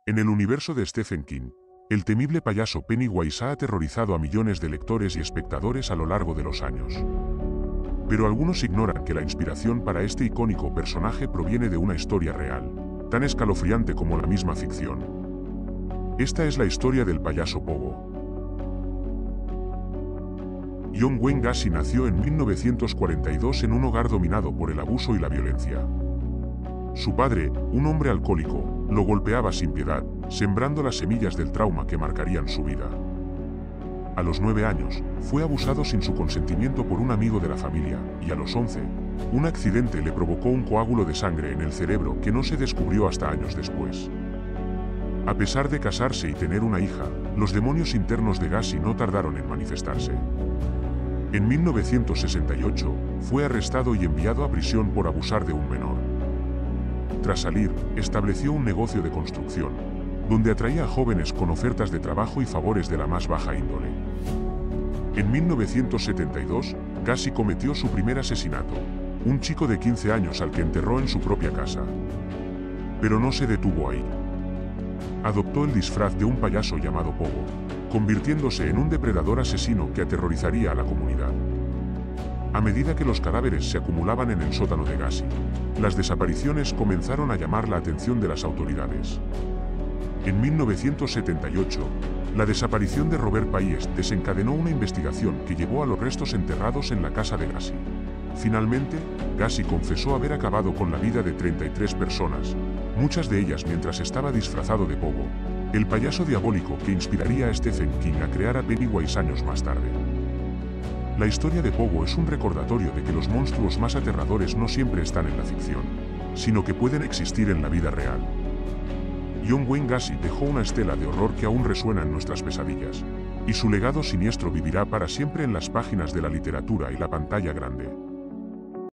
En el universo de Stephen King, el temible payaso Pennywise ha aterrorizado a millones de lectores y espectadores a lo largo de los años. Pero algunos ignoran que la inspiración para este icónico personaje proviene de una historia real, tan escalofriante como la misma ficción. Esta es la historia del payaso Pogo. John Wayne Gacy nació en 1942 en un hogar dominado por el abuso y la violencia. Su padre, un hombre alcohólico, lo golpeaba sin piedad, sembrando las semillas del trauma que marcarían su vida. A los 9 años, fue abusado sin su consentimiento por un amigo de la familia, y a los 11, un accidente le provocó un coágulo de sangre en el cerebro que no se descubrió hasta años después. A pesar de casarse y tener una hija, los demonios internos de Gacy no tardaron en manifestarse. En 1968, fue arrestado y enviado a prisión por abusar de un menor. Tras salir, estableció un negocio de construcción, donde atraía a jóvenes con ofertas de trabajo y favores de la más baja índole. En 1972, Gacy cometió su primer asesinato, un chico de 15 años al que enterró en su propia casa. Pero no se detuvo ahí. Adoptó el disfraz de un payaso llamado Pogo, convirtiéndose en un depredador asesino que aterrorizaría a la comunidad. A medida que los cadáveres se acumulaban en el sótano de Gacy, las desapariciones comenzaron a llamar la atención de las autoridades. En 1978, la desaparición de Robert Payés desencadenó una investigación que llevó a los restos enterrados en la casa de Gacy. Finalmente, Gacy confesó haber acabado con la vida de 33 personas, muchas de ellas mientras estaba disfrazado de Pogo, el payaso diabólico que inspiraría a Stephen King a crear a Pennywise años más tarde. La historia de Pogo es un recordatorio de que los monstruos más aterradores no siempre están en la ficción, sino que pueden existir en la vida real. John Wayne Gacy dejó una estela de horror que aún resuena en nuestras pesadillas, y su legado siniestro vivirá para siempre en las páginas de la literatura y la pantalla grande.